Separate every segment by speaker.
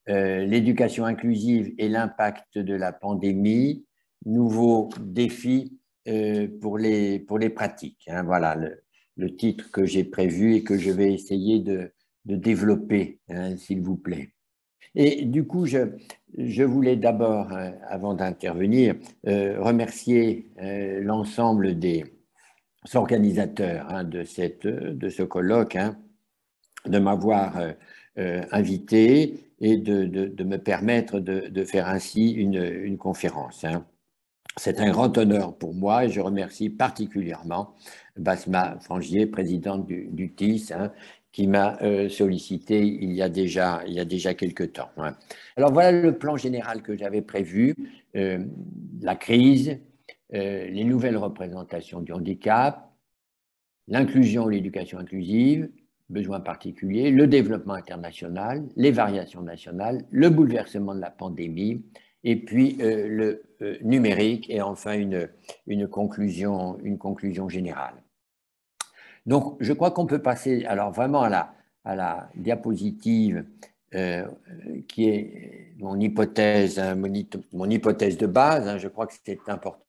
Speaker 1: l'éducation inclusive et l'impact de la pandémie, nouveaux défis pour les pratiques. Hein. Voilà le titre que j'ai prévu et que je vais essayer de développer, hein, s'il vous plaît. Et du coup, je voulais d'abord, avant d'intervenir, remercier l'ensemble des organisateurs, hein, de ce colloque, hein, de m'avoir invité et de me permettre de faire ainsi une conférence. Hein. C'est un grand honneur pour moi et je remercie particulièrement Basma Frangier, présidente du TIS, hein, qui m'a sollicité il y a déjà quelques temps. Hein. Alors voilà le plan général que j'avais prévu, la crise, les nouvelles représentations du handicap, l'inclusion et l'éducation inclusive, besoins particuliers, le développement international, les variations nationales, le bouleversement de la pandémie, et puis le numérique, et enfin une conclusion générale. Donc, je crois qu'on peut passer alors vraiment à diapositive qui est mon hypothèse, hein, mon hypothèse de base. Hein, je crois que c'est important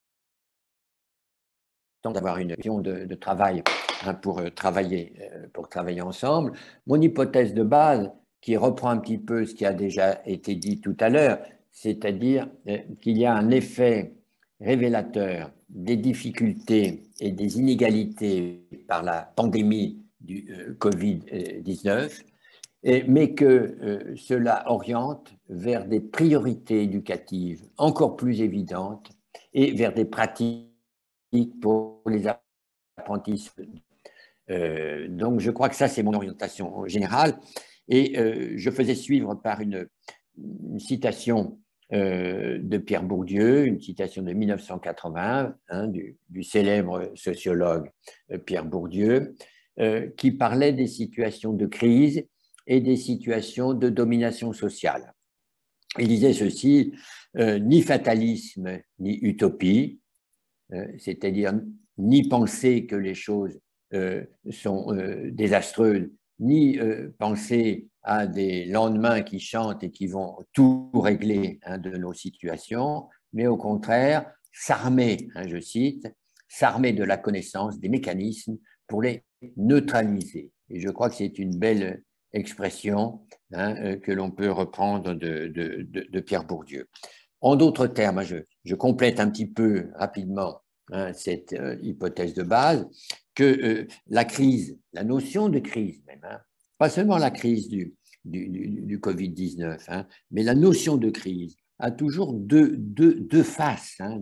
Speaker 1: d'avoir une vision de travail, hein, pour travailler ensemble. Mon hypothèse de base, qui reprend un petit peu ce qui a déjà été dit tout à l'heure, c'est-à-dire qu'il y a un effet révélateur des difficultés et des inégalités par la pandémie du Covid-19, mais que cela oriente vers des priorités éducatives encore plus évidentes et vers des pratiques pour les apprentis. Donc, je crois que ça, c'est mon orientation générale. Et je faisais suivre par une citation de Pierre Bourdieu, une citation de 1980, hein, du célèbre sociologue Pierre Bourdieu, qui parlait des situations de crise et des situations de domination sociale. Il disait ceci, ni fatalisme, ni utopie, c'est-à-dire ni penser que les choses sont désastreuses, ni penser à des lendemains qui chantent et qui vont tout régler, hein, de nos situations, mais au contraire, s'armer, hein, je cite, s'armer de la connaissance des mécanismes pour les neutraliser. Et je crois que c'est une belle expression, hein, que l'on peut reprendre de Pierre Bourdieu. En d'autres termes, je complète un petit peu rapidement, hein, cette hypothèse de base, que la crise, la notion de crise même, hein, pas seulement la crise du Covid-19, hein, mais la notion de crise a toujours deux faces. Hein,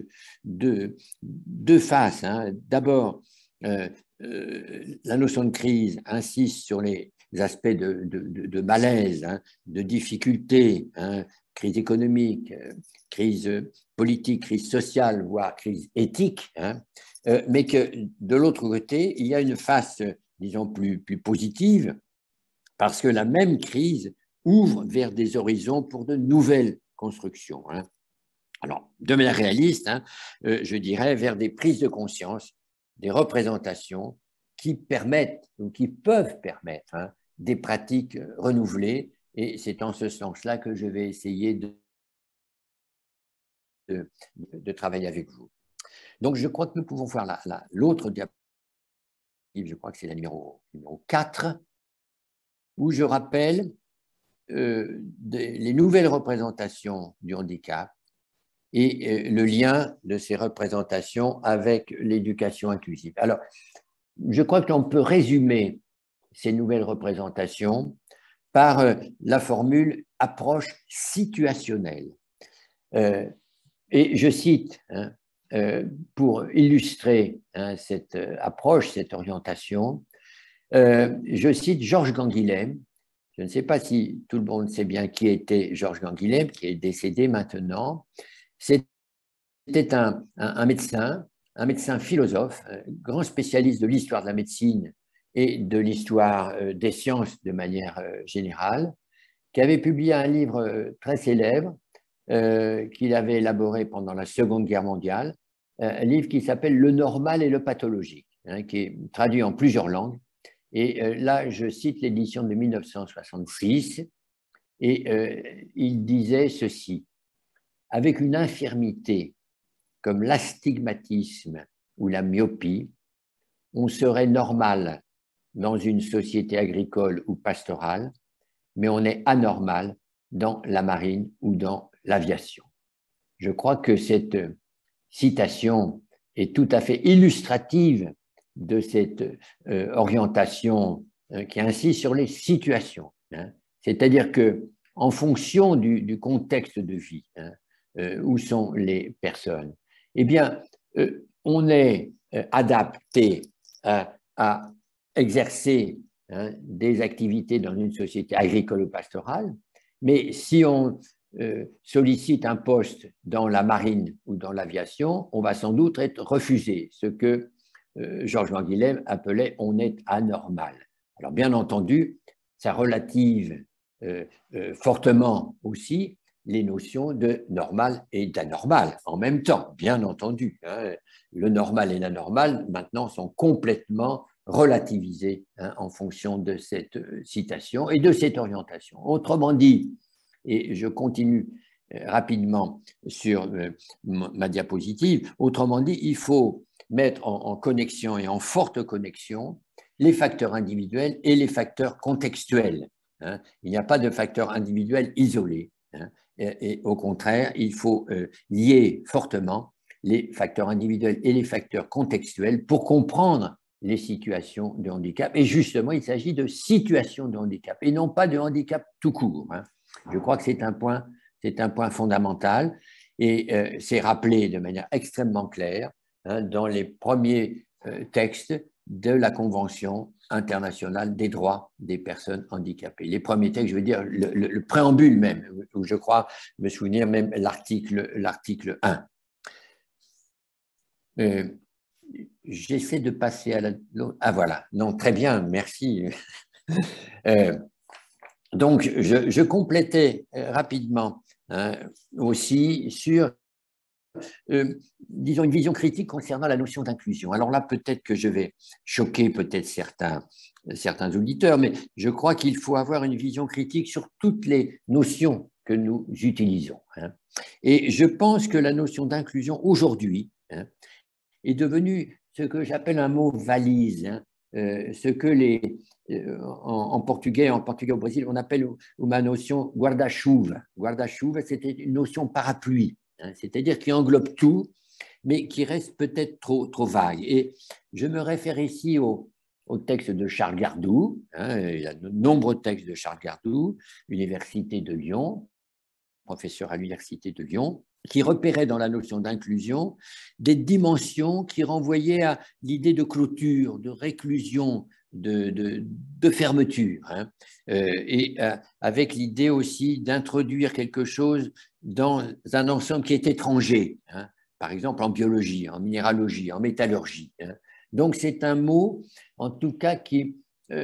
Speaker 1: deux faces. Hein. D'abord, la notion de crise insiste sur les aspects de malaise, hein, de difficulté, hein, crise économique, crise politique, crise sociale, voire crise éthique, hein, mais que de l'autre côté, il y a une face, disons, plus positive, parce que la même crise ouvre vers des horizons pour de nouvelles constructions. Hein. Alors, de manière réaliste, hein, je dirais vers des prises de conscience, des représentations qui permettent ou qui peuvent permettre, hein, des pratiques renouvelées, et c'est en ce sens-là que je vais essayer de travailler avec vous. Donc, je crois que nous pouvons voir l'autre diapositive, je crois que c'est la numéro 4, où je rappelle les nouvelles représentations du handicap et le lien de ces représentations avec l'éducation inclusive. Alors, je crois que l'on peut résumer ces nouvelles représentations par la formule approche situationnelle. Et je cite, hein, pour illustrer, hein, cette approche, cette orientation, je cite Georges Canguilhem. Je ne sais pas si tout le monde sait bien qui était Georges Canguilhem, qui est décédé maintenant. C'était un médecin philosophe, un grand spécialiste de l'histoire de la médecine et de l'histoire des sciences de manière générale, qui avait publié un livre très célèbre qu'il avait élaboré pendant la Seconde Guerre mondiale, un livre qui s'appelle Le normal et le pathologique, hein, qui est traduit en plusieurs langues. Et là, je cite l'édition de 1966, Et il disait ceci: avec une infirmité comme l'astigmatisme ou la myopie, on serait normal dans une société agricole ou pastorale, mais on est anormal dans la marine ou dans l'aviation. Je crois que cette citation est tout à fait illustrative de cette orientation qui insiste sur les situations. C'est-à-dire que, en fonction du contexte de vie, où sont les personnes, eh bien, on est adapté à exercer des activités dans une société agricole ou pastorale, mais si on sollicite un poste dans la marine ou dans l'aviation, on va sans doute être refusé, ce que Georges Canguilhem appelait « on est anormal ». Alors bien entendu, ça relative fortement aussi les notions de normal et d'anormal en même temps, bien entendu. Le normal et l'anormal maintenant sont complètement relativisés en fonction de cette citation et de cette orientation. Autrement dit, et je continue rapidement sur ma diapositive, autrement dit, il faut mettre en connexion et en forte connexion les facteurs individuels et les facteurs contextuels. Il n'y a pas de facteurs individuels isolés. Et au contraire, il faut lier fortement les facteurs individuels et les facteurs contextuels pour comprendre les situations de handicap. Et justement, il s'agit de situations de handicap et non pas de handicap tout court. Je crois que c'est un point fondamental et c'est rappelé de manière extrêmement claire dans les premiers textes de la Convention internationale des droits des personnes handicapées. Les premiers textes, je veux dire le préambule même, où je crois me souvenir même l'article 1. J'essaie de passer à la... Ah voilà, non, très bien, merci. Donc, je complétais rapidement aussi sur, disons, une vision critique concernant la notion d'inclusion. Alors là, peut-être que je vais choquer peut-être certains auditeurs, mais je crois qu'il faut avoir une vision critique sur toutes les notions que nous utilisons. Et je pense que la notion d'inclusion aujourd'hui est devenue ce que j'appelle un mot valise, ce que en portugais au Brésil, on appelle uma notion guarda-chuva. Guarda-chuva, c'était une notion parapluie, c'est-à-dire qui englobe tout, mais qui reste peut-être trop vague. Et je me réfère ici au texte de Charles Gardou, il y a de nombreux textes de Charles Gardou, Université de Lyon, professeur à l'Université de Lyon, qui repérait dans la notion d'inclusion des dimensions qui renvoyaient à l'idée de clôture, de réclusion, de fermeture, et avec l'idée aussi d'introduire quelque chose dans un ensemble qui est étranger, par exemple en biologie, en minéralogie, en métallurgie. Donc c'est un mot, en tout cas, qui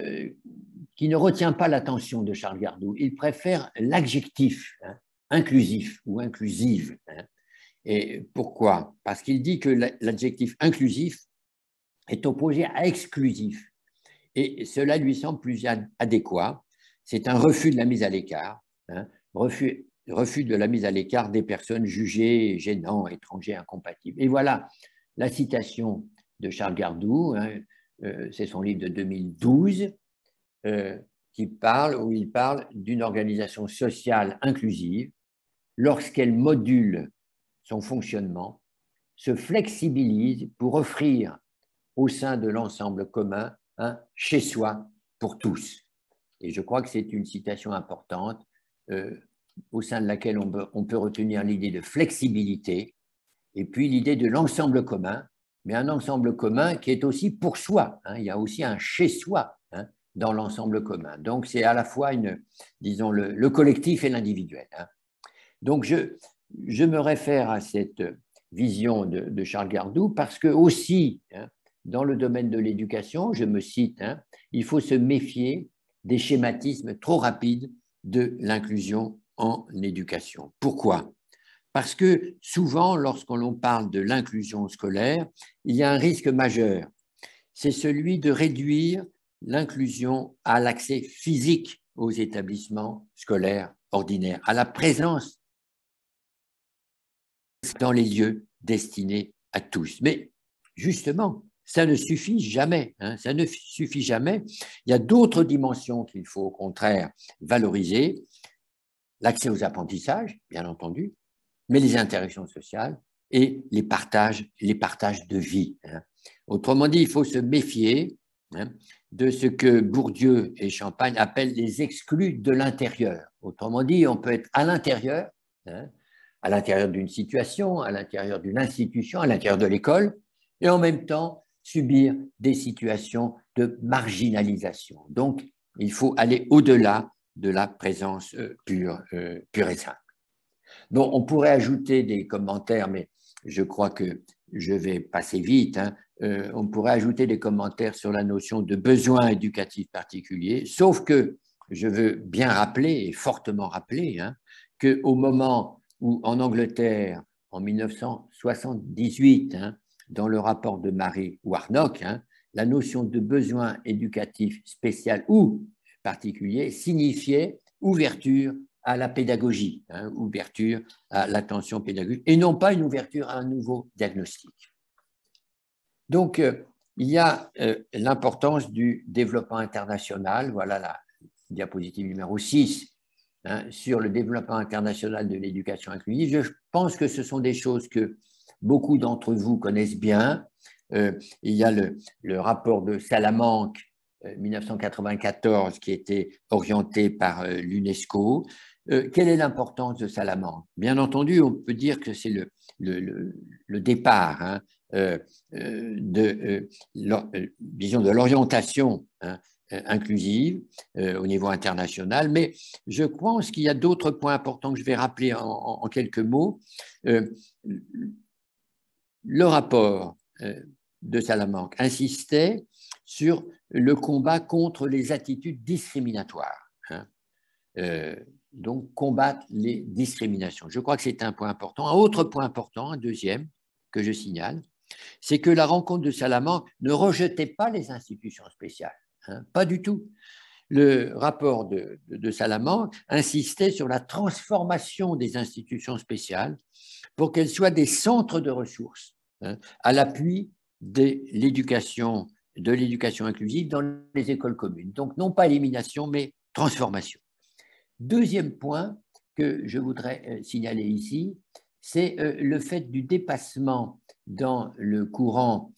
Speaker 1: ne retient pas l'attention de Charles Gardou. Il préfère l'adjectif inclusif ou inclusive. Et pourquoi? Parce qu'il dit que l'adjectif inclusif est opposé à exclusif. Et cela lui semble plus adéquat. C'est un refus de la mise à l'écart, refus de la mise à l'écart des personnes jugées gênants, étrangers, incompatibles. Et voilà la citation de Charles Gardou, c'est son livre de 2012, où il parle d'une organisation sociale inclusive lorsqu'elle module son fonctionnement, se flexibilise pour offrir au sein de l'ensemble commun un chez-soi pour tous. Et je crois que c'est une citation importante au sein de laquelle on peut retenir l'idée de flexibilité et puis l'idée de l'ensemble commun, mais un ensemble commun qui est aussi pour soi. Il y a aussi un chez-soi dans l'ensemble commun. Donc, c'est à la fois, disons, le collectif et l'individuel. Donc, je me réfère à cette vision de Charles Gardou parce que aussi, dans le domaine de l'éducation, je me cite, il faut se méfier des schématismes trop rapides de l'inclusion en éducation. Pourquoi? Parce que souvent, lorsqu'on parle de l'inclusion scolaire, il y a un risque majeur. C'est celui de réduire l'inclusion à l'accès physique aux établissements scolaires ordinaires, à la présence dans les lieux destinés à tous. Mais justement, ça ne suffit jamais, hein, ça ne suffit jamais. Il y a d'autres dimensions qu'il faut au contraire valoriser. L'accès aux apprentissages, bien entendu, mais les interactions sociales et les partages de vie. Hein. Autrement dit, il faut se méfier de ce que Bourdieu et Champagne appellent les exclus de l'intérieur. Autrement dit, on peut être à l'intérieur d'une situation, à l'intérieur d'une institution, à l'intérieur de l'école, et en même temps subir des situations de marginalisation. Donc, il faut aller au-delà de la présence pure et simple. Donc, on pourrait ajouter des commentaires, mais je crois que je vais passer vite. On pourrait ajouter des commentaires sur la notion de besoin éducatif particulier, sauf que je veux bien rappeler, et fortement rappeler, qu'au moment où, en Angleterre, en 1978, dans le rapport de Marie Warnock, la notion de besoin éducatif spécial ou particulier signifiait ouverture à la pédagogie, ouverture à l'attention pédagogique, et non pas une ouverture à un nouveau diagnostic. Donc, il y a l'importance du développement international. Voilà la diapositive numéro 6, sur le développement international de l'éducation inclusive. Je pense que ce sont des choses que beaucoup d'entre vous connaissent bien. Il y a le rapport de Salamanque 1994 qui était orienté par l'UNESCO. Quelle est l'importance de Salamanque? Bien entendu, on peut dire que c'est le départ disons de l'orientation inclusive au niveau international, mais je pense qu'il y a d'autres points importants que je vais rappeler en quelques mots. Le rapport de Salamanque insistait sur le combat contre les attitudes discriminatoires. Donc, combattre les discriminations. Je crois que c'est un point important. Un autre point important, un deuxième, que je signale, c'est que la rencontre de Salamanque ne rejetait pas les institutions spéciales. Pas du tout. Le rapport de Salamanque insistait sur la transformation des institutions spéciales pour qu'elles soient des centres de ressources à l'appui de l'éducation inclusive dans les écoles communes. Donc, non pas élimination, mais transformation. Deuxième point que je voudrais signaler ici, c'est le fait du dépassement dans le courant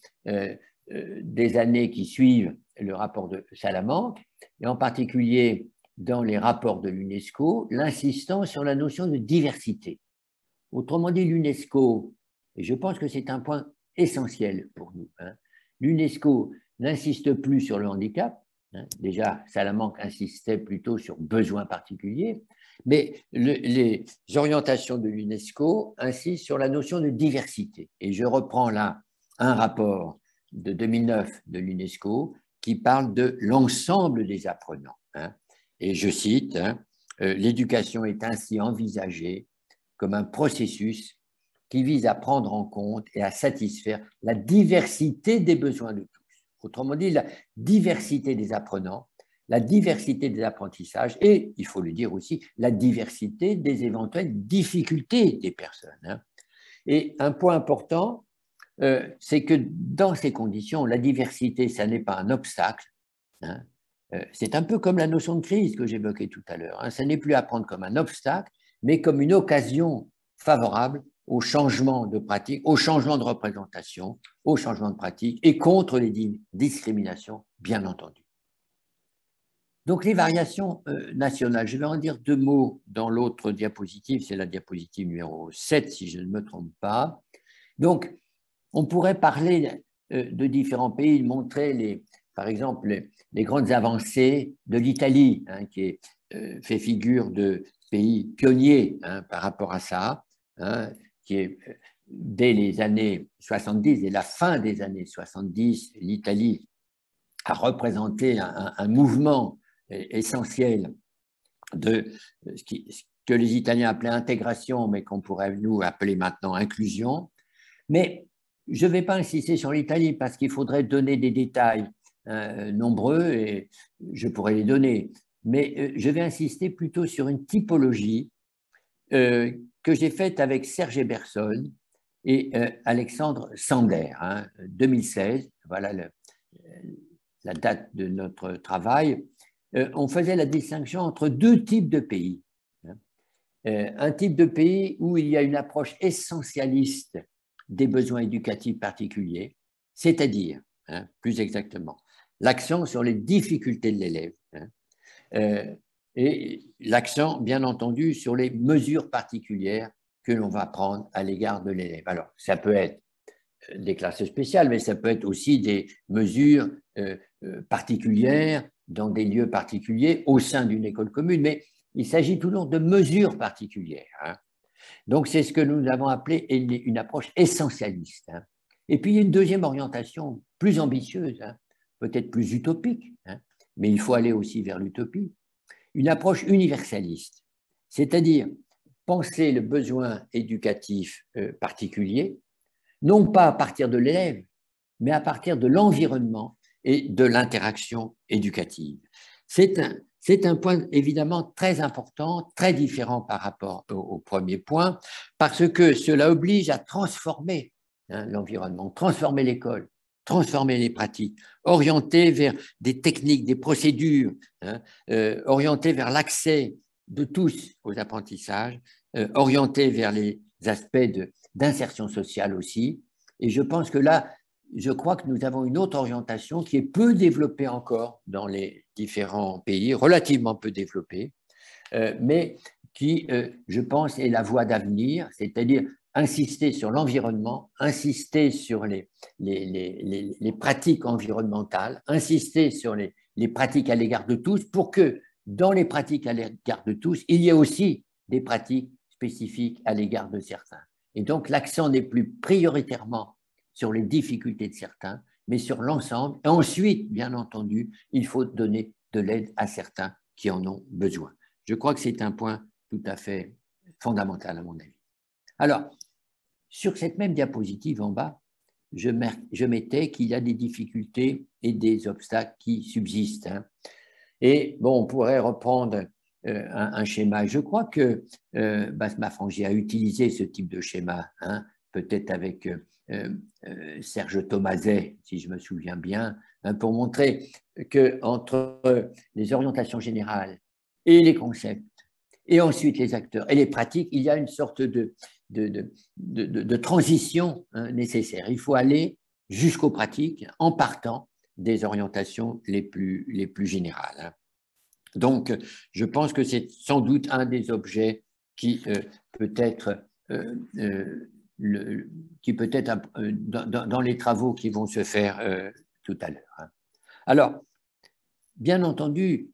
Speaker 1: des années qui suivent le rapport de Salamanque, et en particulier dans les rapports de l'UNESCO, l'insistance sur la notion de diversité. Autrement dit, l'UNESCO, et je pense que c'est un point essentiel pour nous, l'UNESCO n'insiste plus sur le handicap. Déjà, Salamanque insistait plutôt sur besoins particuliers, mais les orientations de l'UNESCO insistent sur la notion de diversité. Et je reprends là un rapport de 2009 de l'UNESCO qui parle de l'ensemble des apprenants. Et je cite, l'éducation est ainsi envisagée comme un processus qui vise à prendre en compte et à satisfaire la diversité des besoins de tous. Autrement dit, la diversité des apprenants, la diversité des apprentissages et, il faut le dire aussi, la diversité des éventuelles difficultés des personnes. Et un point important, c'est que dans ces conditions, la diversité, ça n'est pas un obstacle. C'est un peu comme la notion de crise que j'évoquais tout à l'heure. Ça n'est plus à prendre comme un obstacle, mais comme une occasion favorable au changement de pratique, au changement de représentation, au changement de pratique et contre les discriminations, bien entendu. Donc, les variations nationales, je vais en dire deux mots dans l'autre diapositive, c'est la diapositive numéro 7, si je ne me trompe pas. Donc, on pourrait parler de différents pays, montrer, par exemple, les grandes avancées de l'Italie, qui fait figure de pays pionnier par rapport à ça, qui est dès les années 70 et la fin des années 70, l'Italie a représenté un mouvement essentiel de ce que les Italiens appelaient intégration, mais qu'on pourrait nous appeler maintenant inclusion. Mais je ne vais pas insister sur l'Italie parce qu'il faudrait donner des détails nombreux et je pourrais les donner. mais je vais insister plutôt sur une typologie que j'ai faite avec Serge Eberson et Alexandre Sander, 2016, voilà la date de notre travail. On faisait la distinction entre deux types de pays. Un type de pays où il y a une approche essentialiste des besoins éducatifs particuliers, c'est-à-dire, plus exactement, l'accent sur les difficultés de l'élève, et l'accent, bien entendu, sur les mesures particulières que l'on va prendre à l'égard de l'élève. Alors, ça peut être des classes spéciales, mais ça peut être aussi des mesures particulières dans des lieux particuliers au sein d'une école commune, mais il s'agit toujours de mesures particulières. Donc, c'est ce que nous avons appelé une approche essentialiste. Et puis, il y a une deuxième orientation plus ambitieuse, peut-être plus utopique, mais il faut aller aussi vers l'utopie, une approche universaliste, c'est-à-dire penser le besoin éducatif particulier, non pas à partir de l'élève, mais à partir de l'environnement et de l'interaction éducative. C'est un point évidemment très important, très différent par rapport au premier point, parce que cela oblige à transformer l'environnement, transformer l'école, transformer les pratiques, orienter vers des techniques, des procédures, orienter vers l'accès de tous aux apprentissages, orienter vers les aspects d'insertion sociale aussi. Et je pense que là, je crois que nous avons une autre orientation qui est peu développée encore dans les différents pays, relativement peu développée, mais qui, je pense, est la voie d'avenir, c'est-à-dire insister sur l'environnement, insister sur les pratiques environnementales, insister sur les pratiques à l'égard de tous, pour que dans les pratiques à l'égard de tous, il y ait aussi des pratiques spécifiques à l'égard de certains. Et donc, l'accent n'est plus prioritairement sur les difficultés de certains, mais sur l'ensemble. Et ensuite, bien entendu, il faut donner de l'aide à certains qui en ont besoin. Je crois que c'est un point tout à fait fondamental, à mon avis. Alors, sur cette même diapositive en bas, je mettais qu'il y a des difficultés et des obstacles qui subsistent. Et bon, on pourrait reprendre un schéma. Je crois que Basma Frangi a utilisé ce type de schéma, peut-être avec Serge Thomaset, si je me souviens bien, pour montrer qu'entre les orientations générales et les concepts, et ensuite les acteurs et les pratiques, il y a une sorte de transition nécessaire. Il faut aller jusqu'aux pratiques en partant des orientations les plus générales. Donc, je pense que c'est sans doute un des objets qui peut être dans les travaux qui vont se faire tout à l'heure. Alors, bien entendu,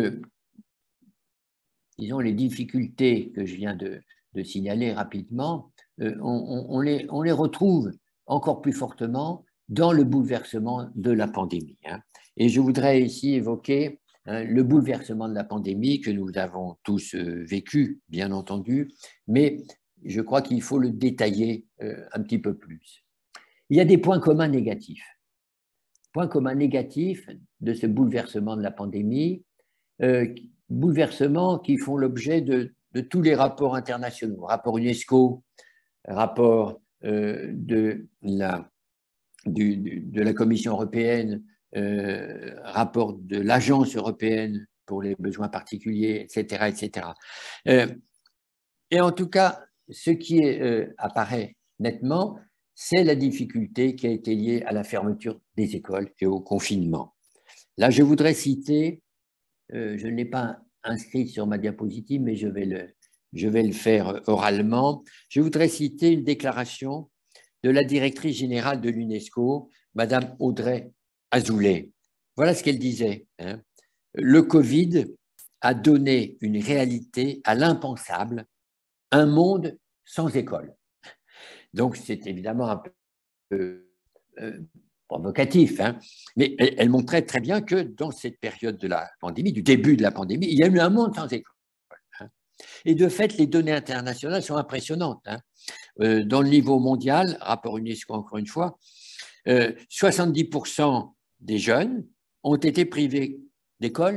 Speaker 1: disons, les difficultés que je viens de signaler rapidement, on les retrouve encore plus fortement dans le bouleversement de la pandémie. Et je voudrais ici évoquer le bouleversement de la pandémie que nous avons tous vécu, bien entendu, mais je crois qu'il faut le détailler un petit peu plus. Il y a des points communs négatifs. Points communs négatifs de ce bouleversement de la pandémie, bouleversements qui font l'objet de tous les rapports internationaux, rapport UNESCO, rapport de la Commission européenne, rapport de l'Agence européenne pour les besoins particuliers, etc. etc. Et en tout cas, ce qui apparaît nettement, c'est la difficulté qui a été liée à la fermeture des écoles et au confinement. Là, je voudrais citer, je ne l'ai pas inscrit sur ma diapositive, mais je vais le faire oralement. Je voudrais citer une déclaration de la directrice générale de l'UNESCO, Madame Audrey Azoulay. Voilà ce qu'elle disait. Le Covid a donné une réalité à l'impensable, un monde sans école. Donc, c'est évidemment un peu provocatif, mais elle montrait très bien que dans cette période de la pandémie, du début de la pandémie, il y a eu un monde sans école. Et de fait, les données internationales sont impressionnantes. Dans le niveau mondial, rapport UNESCO encore une fois, 70% des jeunes ont été privés d'école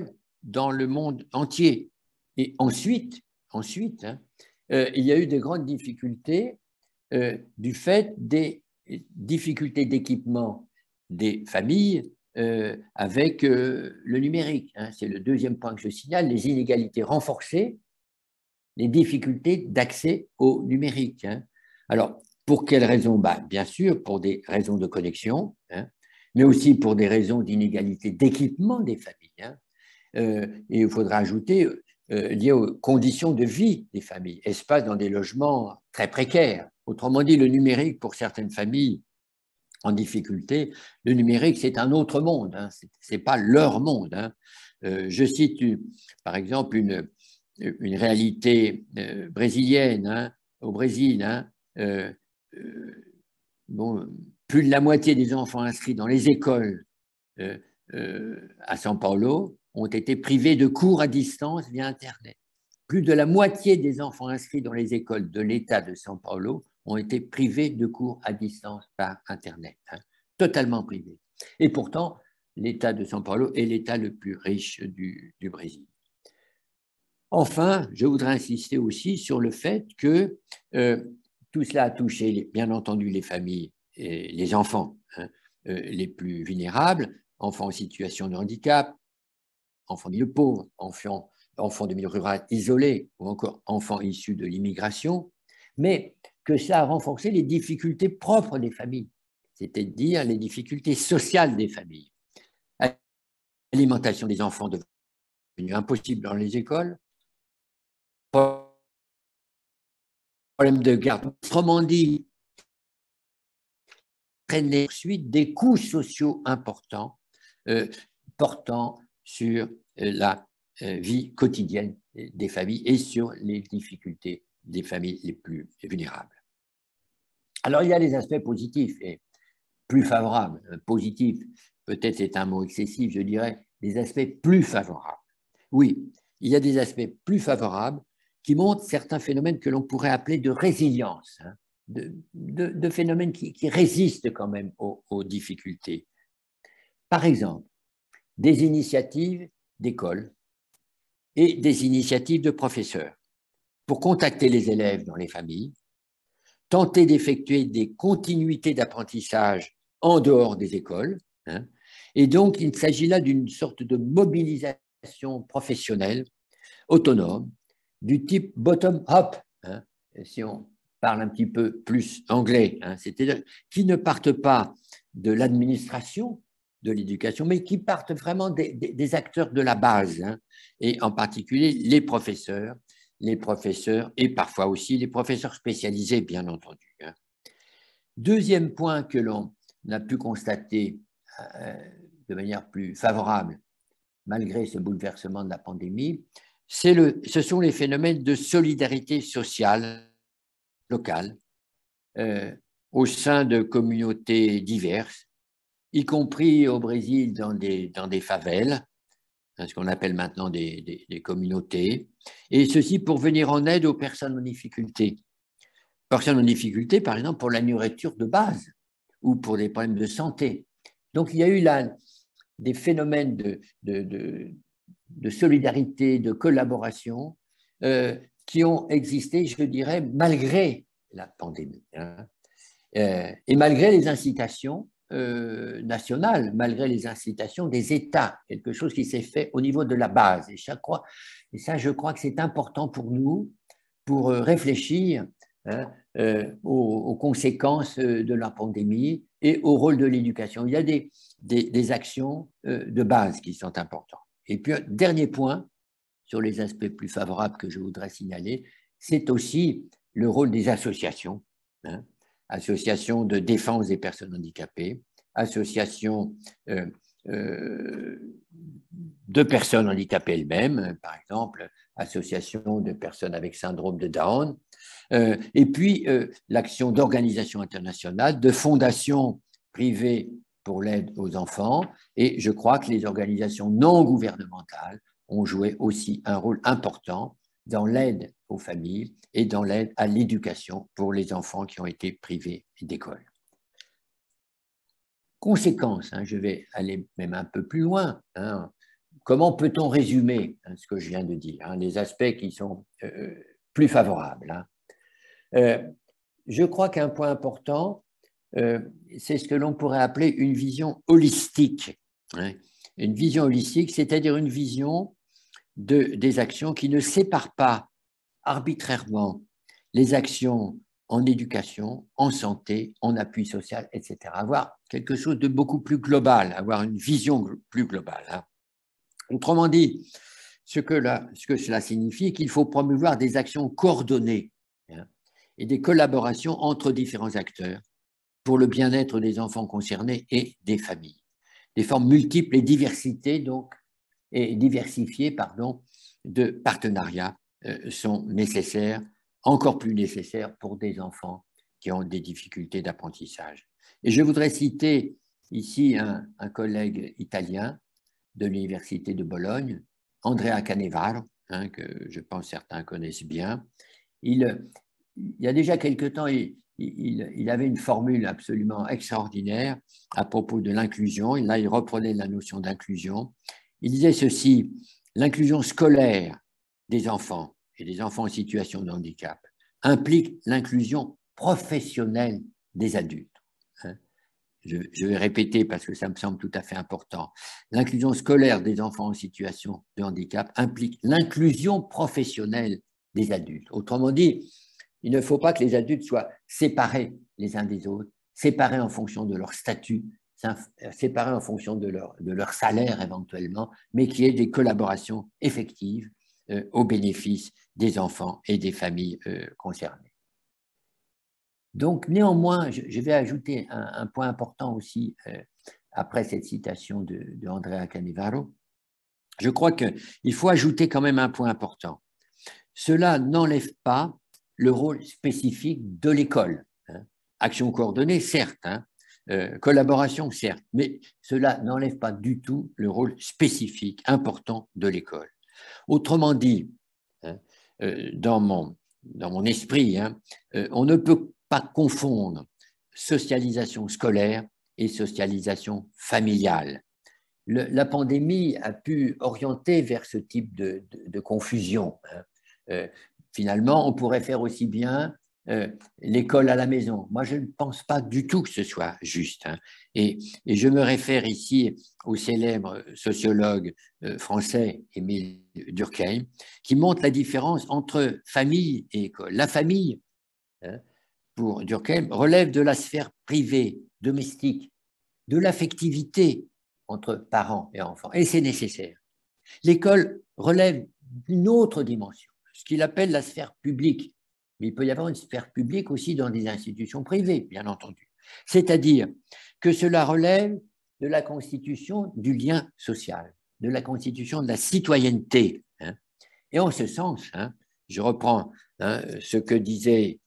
Speaker 1: dans le monde entier. Et ensuite il y a eu de grandes difficultés du fait des difficultés d'équipement des familles avec le numérique. C'est le deuxième point que je signale, les inégalités renforcées, les difficultés d'accès au numérique. Alors, pour quelles raisons? Bien sûr, pour des raisons de connexion, mais aussi pour des raisons d'inégalité d'équipement des familles. Et il faudra ajouter liées aux conditions de vie des familles, espace dans des logements très précaires. Autrement dit, le numérique, pour certaines familles en difficulté, le numérique, c'est un autre monde, ce n'est pas leur monde. Je cite, par exemple, une réalité brésilienne, au Brésil. Bon, plus de la moitié des enfants inscrits dans les écoles à São Paulo ont été privés de cours à distance via Internet. Plus de la moitié des enfants inscrits dans les écoles de l'État de São Paulo ont été privés de cours à distance par Internet, totalement privés. Et pourtant, l'État de São Paulo est l'État le plus riche du Brésil. Enfin, je voudrais insister aussi sur le fait que tout cela a touché, bien entendu, les familles et les enfants les plus vulnérables, enfants en situation de handicap, enfants de milieu pauvre, enfants de milieu rural isolés ou encore enfants issus de l'immigration, mais que ça a renforcé les difficultés propres des familles, c'est-à-dire les difficultés sociales des familles. L'alimentation des enfants devenue impossible dans les écoles, problème de garde. Autrement dit, traîner ensuite des coûts sociaux importants portant sur la vie quotidienne des familles et sur les difficultés des familles les plus vulnérables. Alors, il y a les aspects positifs et plus favorables. Positifs, peut-être c'est un mot excessif, je dirais, des aspects plus favorables. Oui, il y a des aspects plus favorables qui montrent certains phénomènes que l'on pourrait appeler de résilience, de phénomènes qui résistent quand même aux difficultés. Par exemple, des initiatives d'écoles et des initiatives de professeurs pour contacter les élèves dans les familles, tenter d'effectuer des continuités d'apprentissage en dehors des écoles. Et donc, il s'agit là d'une sorte de mobilisation professionnelle autonome du type bottom-up, si on parle un petit peu plus anglais, c'est-à-dire qui ne partent pas de l'administration de l'éducation, mais qui partent vraiment des acteurs de la base, et en particulier les professeurs et parfois aussi les professeurs spécialisés, bien entendu. Deuxième point que l'on a pu constater de manière plus favorable, malgré ce bouleversement de la pandémie, ce sont les phénomènes de solidarité sociale locale au sein de communautés diverses, y compris au Brésil dans des favelles, ce qu'on appelle maintenant des communautés, et ceci pour venir en aide aux personnes en difficulté. Personnes en difficulté, par exemple, pour la nourriture de base ou pour des problèmes de santé. Donc, il y a eu là des phénomènes de solidarité, de collaboration qui ont existé, je dirais, malgré la pandémie. Et malgré les incitations nationales, malgré les incitations des États, quelque chose qui s'est fait au niveau de la base. Et ça, je crois que c'est important pour nous, pour réfléchir aux conséquences de la pandémie et au rôle de l'éducation. Il y a des actions de base qui sont importantes. Et puis, dernier point sur les aspects plus favorables que je voudrais signaler, c'est aussi le rôle des associations, associations de défense des personnes handicapées, associations de personnes handicapées elles-mêmes, par exemple, associations de personnes avec syndrome de Down, et puis l'action d'organisations internationales, de fondations privées pour l'aide aux enfants, et je crois que les organisations non gouvernementales ont joué aussi un rôle important dans l'aide aux familles et dans l'aide à l'éducation pour les enfants qui ont été privés d'école. Conséquence, je vais aller même un peu plus loin, comment peut-on résumer ce que je viens de dire, les aspects qui sont plus favorables. Je crois qu'un point important, c'est ce que l'on pourrait appeler une vision holistique. Une vision holistique, c'est-à-dire une vision des actions qui ne séparent pas arbitrairement les actions en éducation, en santé, en appui social, etc. Avoir quelque chose de beaucoup plus global, avoir une vision plus globale. Autrement dit, ce que cela signifie, qu'il faut promouvoir des actions coordonnées et des collaborations entre différents acteurs pour le bien-être des enfants concernés et des familles. Des formes multiples et diversifiées de partenariats sont nécessaires, encore plus nécessaires pour des enfants qui ont des difficultés d'apprentissage. Et je voudrais citer ici un collègue italien de l'Université de Bologne, Andrea Canevaro, que je pense certains connaissent bien. Il y a déjà quelque temps, il avait une formule absolument extraordinaire à propos de l'inclusion. Là, il reprenait la notion d'inclusion. Il disait ceci: l'inclusion scolaire des enfants et des enfants en situation de handicap implique l'inclusion professionnelle des adultes. Je vais répéter parce que ça me semble tout à fait important. L'inclusion scolaire des enfants en situation de handicap implique l'inclusion professionnelle des adultes. Autrement dit, il ne faut pas que les adultes soient séparés les uns des autres, séparés en fonction de leur statut, séparés en fonction de leur salaire éventuellement, mais qu'il y ait des collaborations effectives au bénéfice des enfants et des familles concernées. Donc, néanmoins, je vais ajouter un point important aussi après cette citation de Andrea Canevaro. Je crois qu'il faut ajouter quand même un point important. Cela n'enlève pas le rôle spécifique de l'école. Action coordonnée, certes, collaboration, certes, mais cela n'enlève pas du tout le rôle spécifique important de l'école. Autrement dit, dans mon esprit, on ne peut pas confondre socialisation scolaire et socialisation familiale. La pandémie a pu orienter vers ce type de confusion. Finalement, on pourrait faire aussi bien l'école à la maison. Moi, je ne pense pas du tout que ce soit juste. Et je me réfère ici au célèbre sociologue français Émile Durkheim, qui montre la différence entre famille et école. La famille, pour Durkheim, relève de la sphère privée, domestique, de l'affectivité entre parents et enfants, et c'est nécessaire. L'école relève d'une autre dimension, ce qu'il appelle la sphère publique. Mais il peut y avoir une sphère publique aussi dans des institutions privées, bien entendu. C'est-à-dire que cela relève de la constitution du lien social, de la constitution de la citoyenneté. Et en ce sens, je reprends ce que disait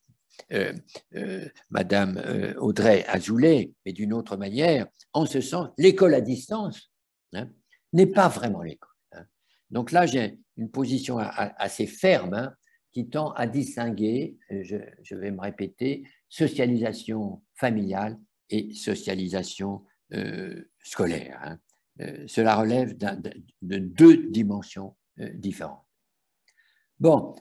Speaker 1: Madame Audrey Azoulay, mais d'une autre manière, en ce sens, l'école à distance n'est pas vraiment l'école. Donc là, j'ai une position assez ferme qui tend à distinguer, je vais me répéter, socialisation familiale et socialisation scolaire. Cela relève de deux dimensions différentes. Bon,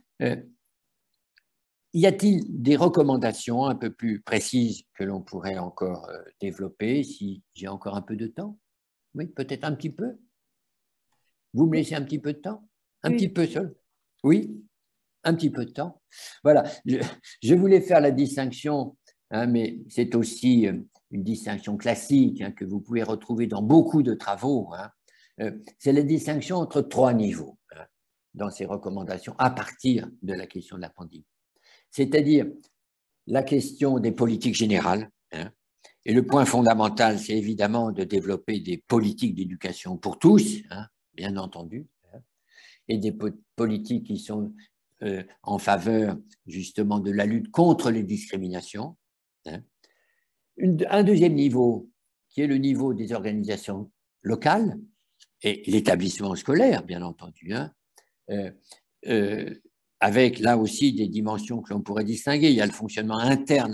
Speaker 1: y a-t-il des recommandations un peu plus précises que l'on pourrait encore développer si j'ai encore un peu de temps? Oui, peut-être un petit peu. Vous me laissez un petit peu de temps? Un petit peu seul? Oui, un petit peu de temps. Voilà, je voulais faire la distinction, mais c'est aussi une distinction classique que vous pouvez retrouver dans beaucoup de travaux. C'est la distinction entre trois niveaux dans ces recommandations à partir de la question de la pandémie. C'est-à-dire la question des politiques générales. Et le point fondamental, c'est évidemment de développer des politiques d'éducation pour tous, bien entendu, et des politiques qui sont en faveur justement de la lutte contre les discriminations. Un deuxième niveau, qui est le niveau des organisations locales et l'établissement scolaire, bien entendu, avec là aussi des dimensions que l'on pourrait distinguer. Il y a le fonctionnement interne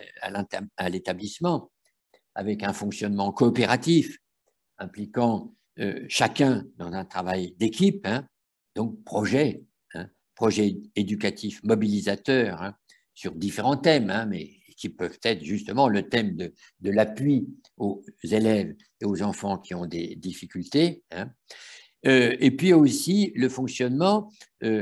Speaker 1: à l'établissement, avec un fonctionnement coopératif impliquant chacun dans un travail d'équipe, hein, donc projet éducatif mobilisateur, hein, sur différents thèmes, hein, mais qui peuvent être justement le thème de l'appui aux élèves et aux enfants qui ont des difficultés, hein. Et puis aussi le fonctionnement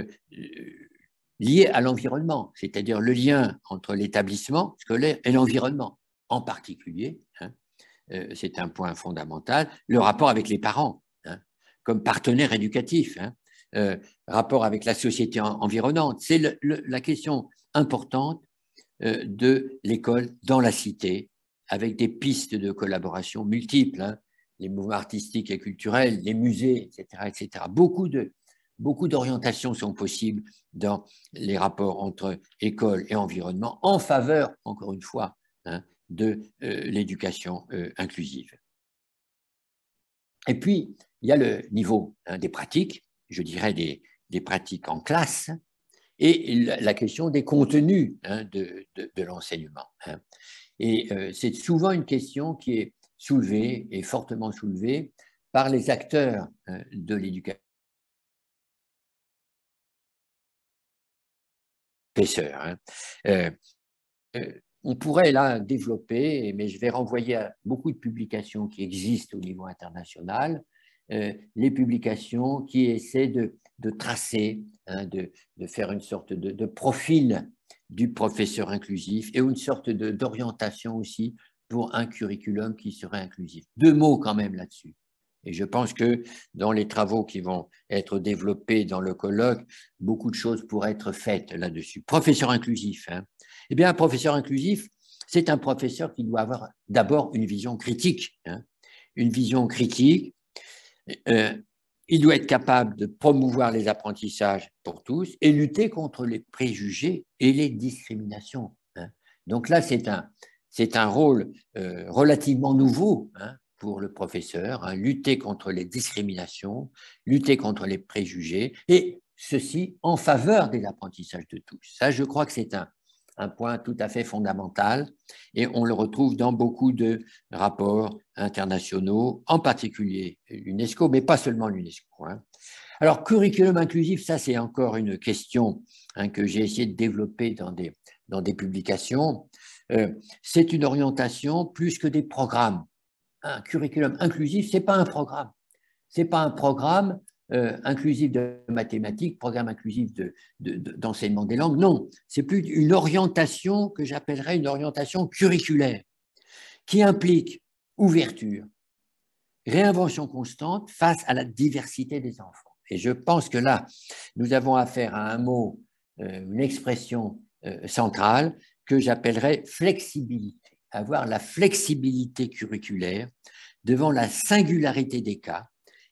Speaker 1: lié à l'environnement, c'est-à-dire le lien entre l'établissement scolaire et l'environnement en particulier, hein, c'est un point fondamental, le rapport avec les parents, hein, comme partenaires éducatifs, hein, rapport avec la société environnante. C'est la question importante de l'école dans la cité, avec des pistes de collaboration multiples, hein, les mouvements artistiques et culturels, les musées, etc. etc. Beaucoup d'orientations sont possibles dans les rapports entre école et environnement en faveur, encore une fois, hein, de l'éducation inclusive. Et puis, il y a le niveau, hein, des pratiques, je dirais des pratiques en classe, et la question des contenus, hein, de l'enseignement, hein. Et c'est souvent une question qui est soulevée et fortement soulevée par les acteurs de l'éducation. Hein. On pourrait là développer, mais je vais renvoyer à beaucoup de publications qui existent au niveau international, les publications qui essaient de tracer, hein, de faire une sorte de profil du professeur inclusif et une sorte d'orientation aussi pour un curriculum qui serait inclusif. Deux mots quand même là-dessus. Et je pense que dans les travaux qui vont être développés dans le colloque, beaucoup de choses pourraient être faites là-dessus. Professeur inclusif, hein. Eh bien, un professeur inclusif, c'est un professeur qui doit avoir d'abord une vision critique, hein. Une vision critique. Il doit être capable de promouvoir les apprentissages pour tous et lutter contre les préjugés et les discriminations, hein. Donc là, c'est un rôle relativement nouveau, hein, pour le professeur, hein, lutter contre les discriminations, lutter contre les préjugés, et ceci en faveur des apprentissages de tous. Ça, je crois que c'est un point tout à fait fondamental, et on le retrouve dans beaucoup de rapports internationaux, en particulier l'UNESCO, mais pas seulement l'UNESCO, hein. Alors, curriculum inclusif, ça c'est encore une question, hein, que j'ai essayé de développer dans des publications. C'est une orientation plus que des programmes. Un curriculum inclusif, ce n'est pas un programme. Ce n'est pas un programme inclusif de mathématiques, programme inclusif d'enseignement des langues. Non, c'est plus une orientation que j'appellerais une orientation curriculaire qui implique ouverture, réinvention constante face à la diversité des enfants. Et je pense que là, nous avons affaire à un mot, une expression centrale que j'appellerais flexibilité. Avoir la flexibilité curriculaire devant la singularité des cas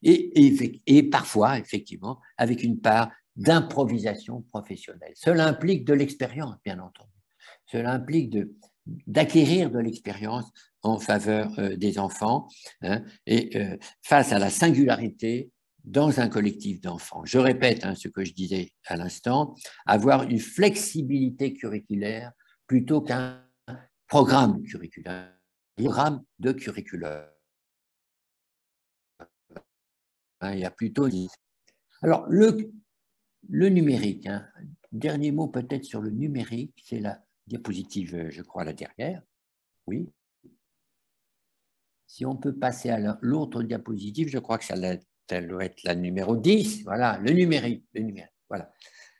Speaker 1: et parfois, effectivement, avec une part d'improvisation professionnelle. Cela implique de l'expérience, bien entendu. Cela implique d'acquérir de l'expérience en faveur des enfants, hein, et face à la singularité dans un collectif d'enfants. Je répète, hein, ce que je disais à l'instant, avoir une flexibilité curriculaire plutôt qu'un programme curriculaire, programme de curriculum. Hein, il y a plutôt... Alors, le numérique, hein, dernier mot peut-être sur le numérique, c'est la diapositive, je crois, là derrière. Oui. Si on peut passer à l'autre diapositive, je crois que ça doit être la numéro 10. Voilà, le numérique. Voilà.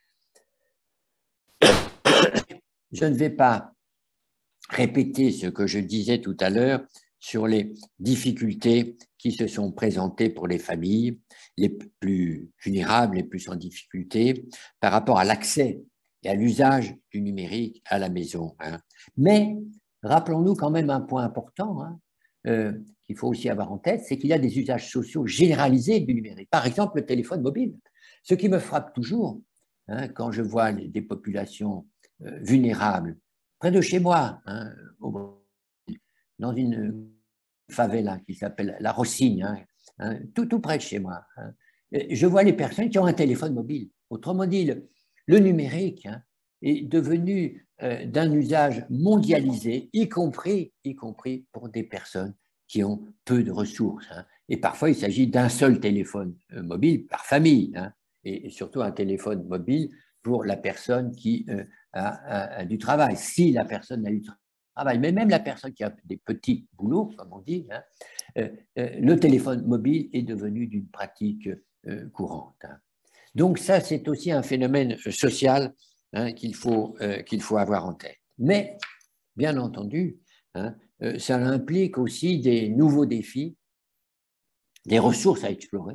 Speaker 1: Je ne vais pas répéter ce que je disais tout à l'heure sur les difficultés qui se sont présentées pour les familles les plus vulnérables, les plus en difficulté, par rapport à l'accès et à l'usage du numérique à la maison, hein. Mais rappelons-nous quand même un point important, hein, qu'il faut aussi avoir en tête, c'est qu'il y a des usages sociaux généralisés du numérique. Par exemple, le téléphone mobile. Ce qui me frappe toujours, hein, quand je vois des populations vulnérables, près de chez moi, hein, dans une favela qui s'appelle La Rossigne, hein, tout près de chez moi, hein, je vois les personnes qui ont un téléphone mobile. Autrement dit, le numérique, hein, est devenu d'un usage mondialisé, y compris pour des personnes qui ont peu de ressources, hein, Et parfois, il s'agit d'un seul téléphone mobile par famille, hein, et surtout un téléphone mobile pour la personne qui a du travail, si la personne a du travail. Mais même la personne qui a des petits boulots, comme on dit, hein, le téléphone mobile est devenu d'une pratique courante. Hein. Donc ça, c'est aussi un phénomène social, hein, qu'il faut avoir en tête. Mais, bien entendu, hein, ça implique aussi des nouveaux défis, des ressources à explorer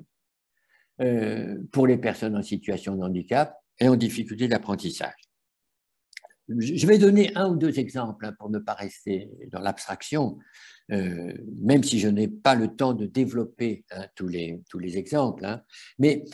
Speaker 1: pour les personnes en situation de handicap et en difficulté d'apprentissage. Je vais donner un ou deux exemples, hein, pour ne pas rester dans l'abstraction, même si je n'ai pas le temps de développer, hein, tous les exemples. Hein, mais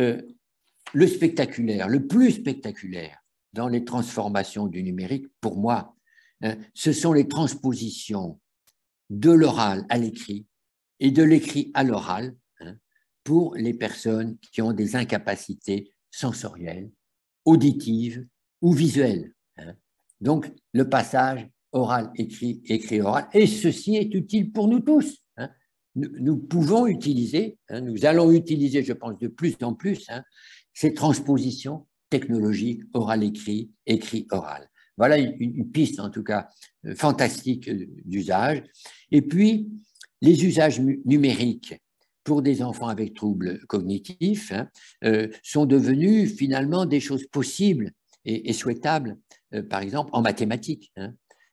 Speaker 1: le spectaculaire, le plus spectaculaire dans les transformations du numérique, pour moi, hein, ce sont les transpositions de l'oral à l'écrit et de l'écrit à l'oral, hein, pour les personnes qui ont des incapacités sensorielles, auditives ou visuelles. Hein. Donc, le passage oral-écrit, écrit-oral, et ceci est utile pour nous tous. Hein. Nous pouvons utiliser, hein, nous allons utiliser, je pense, de plus en plus, hein, ces transpositions technologiques oral-écrit, écrit-oral. Voilà une piste, en tout cas, fantastique d'usage. Et puis, les usages numériques pour des enfants avec troubles cognitifs, hein, sont devenus finalement des choses possibles et souhaitables, par exemple en mathématiques, hein,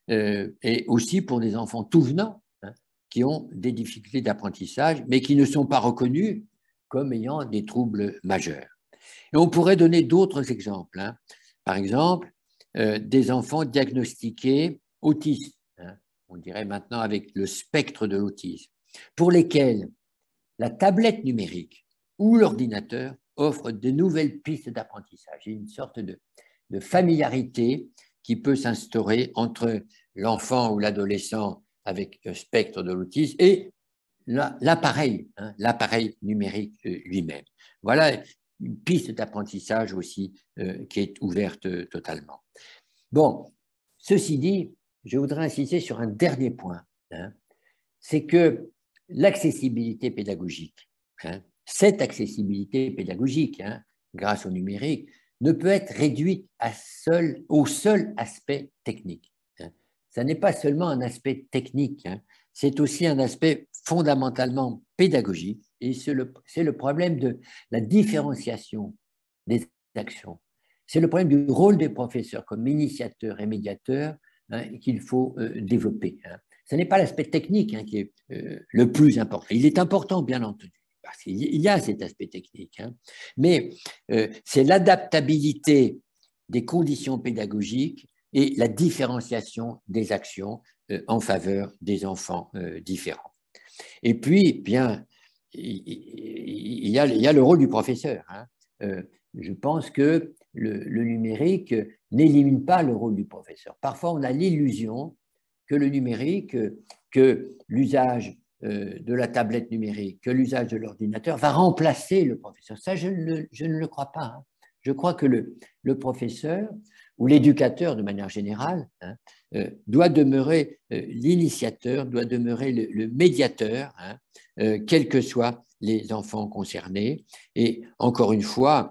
Speaker 1: et aussi pour des enfants tout venants, hein, qui ont des difficultés d'apprentissage, mais qui ne sont pas reconnus comme ayant des troubles majeurs. Et on pourrait donner d'autres exemples, hein. Par exemple, des enfants diagnostiqués autistes, hein, on dirait maintenant avec le spectre de l'autisme, pour lesquels la tablette numérique ou l'ordinateur offrent de nouvelles pistes d'apprentissage. Il y a une sorte de familiarité qui peut s'instaurer entre l'enfant ou l'adolescent avec le spectre de l'autisme et l'appareil, hein, l'appareil numérique lui-même. Voilà une piste d'apprentissage aussi qui est ouverte totalement. Bon, ceci dit, je voudrais insister sur un dernier point, hein, c'est que l'accessibilité pédagogique, hein, cette accessibilité pédagogique, hein, grâce au numérique, ne peut être réduite au seul aspect technique. Hein. Ça n'est pas seulement un aspect technique, hein, c'est aussi un aspect fondamentalement pédagogique, et c'est le problème de la différenciation des actions. C'est le problème du rôle des professeurs comme initiateurs et médiateurs, hein, qu'il faut développer. Hein. Ce n'est pas l'aspect technique, hein, qui est le plus important. Il est important, bien entendu, parce qu'il y a cet aspect technique, hein, mais c'est l'adaptabilité des conditions pédagogiques et la différenciation des actions en faveur des enfants différents. Et puis, bien, il y a le rôle du professeur. Hein. Je pense que le numérique n'élimine pas le rôle du professeur. Parfois, on a l'illusion que le numérique, que l'usage de la tablette numérique, que l'usage de l'ordinateur va remplacer le professeur. Ça, je ne le crois pas. Hein. Je crois que le professeur ou l'éducateur, de manière générale, hein, doit demeurer l'initiateur, doit demeurer le médiateur, hein, quels que soient les enfants concernés. Et encore une fois,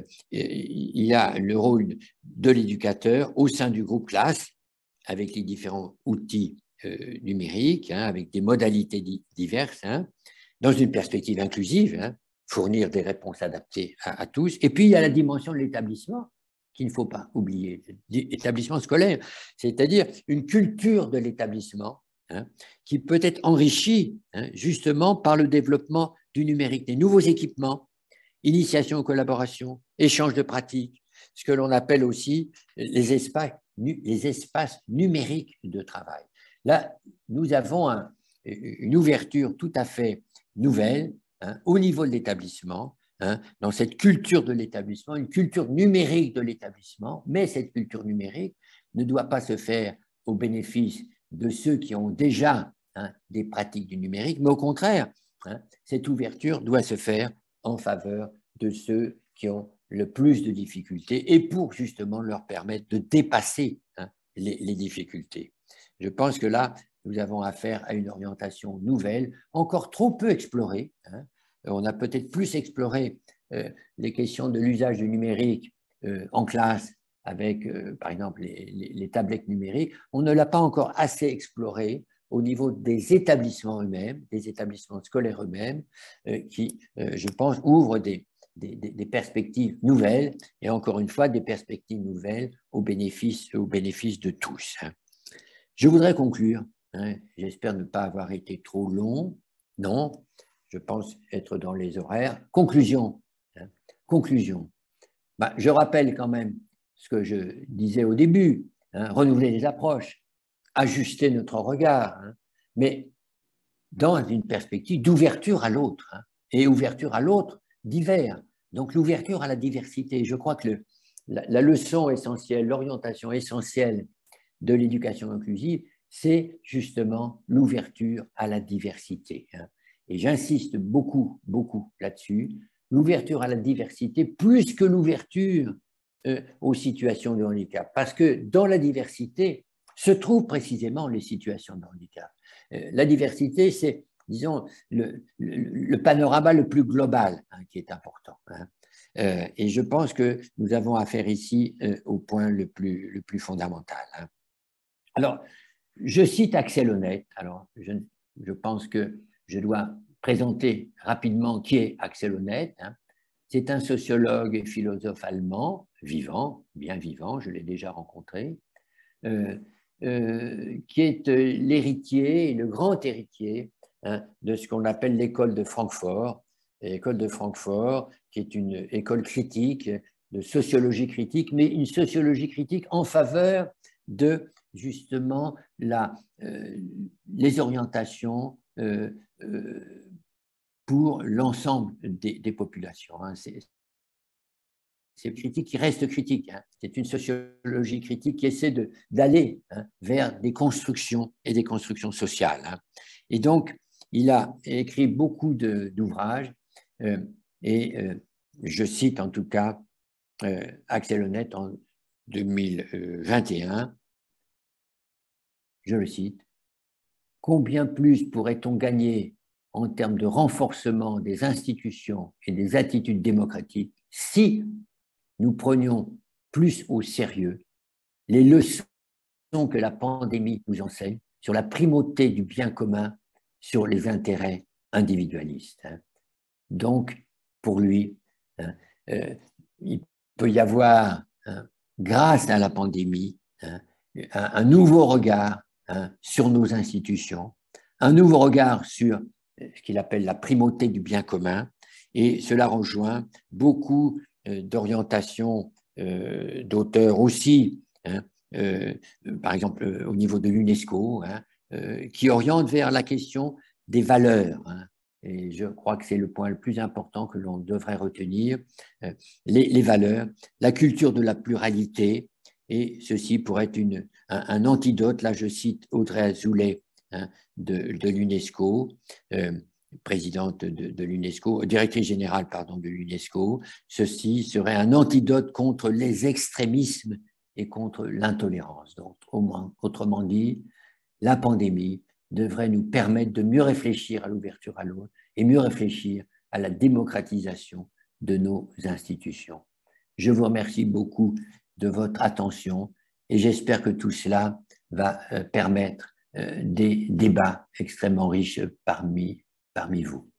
Speaker 1: il y a le rôle de l'éducateur au sein du groupe classe, avec les différents outils numériques, hein, avec des modalités diverses, hein, dans une perspective inclusive, hein, fournir des réponses adaptées à tous. Et puis, il y a la dimension de l'établissement, qu'il ne faut pas oublier, l'établissement scolaire, c'est-à-dire une culture de l'établissement, hein, qui peut être enrichie, hein, justement par le développement du numérique, des nouveaux équipements, initiation aux collaborations, échange de pratiques, ce que l'on appelle aussi les espaces numériques de travail. Là, nous avons une ouverture tout à fait nouvelle, hein, au niveau de l'établissement, hein, dans cette culture de l'établissement, une culture numérique de l'établissement, mais cette culture numérique ne doit pas se faire au bénéfice de ceux qui ont déjà, hein, des pratiques du numérique, mais au contraire, hein, cette ouverture doit se faire en faveur de ceux qui ont le plus de difficultés et pour justement leur permettre de dépasser, hein, les difficultés. Je pense que là, nous avons affaire à une orientation nouvelle, encore trop peu explorée. Hein. On a peut-être plus exploré les questions de l'usage du numérique en classe, avec, par exemple, les tablettes numériques. On ne l'a pas encore assez exploré au niveau des établissements eux-mêmes, des établissements scolaires eux-mêmes, qui, je pense, ouvrent des perspectives nouvelles, et encore une fois, des perspectives nouvelles au bénéfice de tous. Hein. Je voudrais conclure, hein, j'espère ne pas avoir été trop long, non, je pense être dans les horaires. Conclusion, hein, conclusion. Ben, je rappelle quand même ce que je disais au début, hein, renouveler les approches, ajuster notre regard, hein, mais dans une perspective d'ouverture à l'autre, hein, et ouverture à l'autre divers. Donc l'ouverture à la diversité. Je crois que la leçon essentielle, l'orientation essentielle de l'éducation inclusive, c'est justement l'ouverture à la diversité. Hein. Et j'insiste beaucoup, beaucoup là-dessus. L'ouverture à la diversité, plus que l'ouverture aux situations de handicap. Parce que dans la diversité se trouvent précisément les situations de handicap. La diversité, c'est, disons, le panorama le plus global, hein, qui est important. Hein. Et je pense que nous avons affaire ici au point le plus fondamental. Hein. Alors, je cite Axel Honneth. Alors, je pense que je dois présenter rapidement qui est Axel Honneth. Hein. C'est un sociologue et philosophe allemand, vivant, bien vivant, je l'ai déjà rencontré, qui est l'héritier, le grand héritier, hein, de ce qu'on appelle l'école de Francfort. L'école de Francfort, qui est une école critique, de sociologie critique, mais une sociologie critique en faveur de justement les orientations pour l'ensemble des populations. Hein. C'est une critique qui reste critique. Hein. C'est une sociologie critique qui essaie d'aller, hein, vers des constructions et des constructions sociales. Hein. Et donc, il a écrit beaucoup d'ouvrages et je cite en tout cas Axel Honneth en 2021. Je le cite. « Combien plus pourrait-on gagner en termes de renforcement des institutions et des attitudes démocratiques si nous prenions plus au sérieux les leçons que la pandémie nous enseigne sur la primauté du bien commun sur les intérêts individualistes. » Donc, pour lui, il peut y avoir, grâce à la pandémie, un nouveau regard sur nos institutions, un nouveau regard sur ce qu'il appelle la primauté du bien commun, et cela rejoint beaucoup d'orientations d'auteurs aussi, hein, par exemple au niveau de l'UNESCO, hein, qui orientent vers la question des valeurs. Hein, et je crois que c'est le point le plus important que l'on devrait retenir, les valeurs, la culture de la pluralité, et ceci pourrait être un antidote. Là, je cite Audrey Azoulay, hein, de l'UNESCO, présidente de l'UNESCO, directrice générale, pardon, de l'UNESCO. Ceci serait un antidote contre les extrémismes et contre l'intolérance. Donc, autrement dit, la pandémie devrait nous permettre de mieux réfléchir à l'ouverture à l'autre et mieux réfléchir à la démocratisation de nos institutions. Je vous remercie beaucoup de votre attention et j'espère que tout cela va permettre des débats extrêmement riches parmi vous.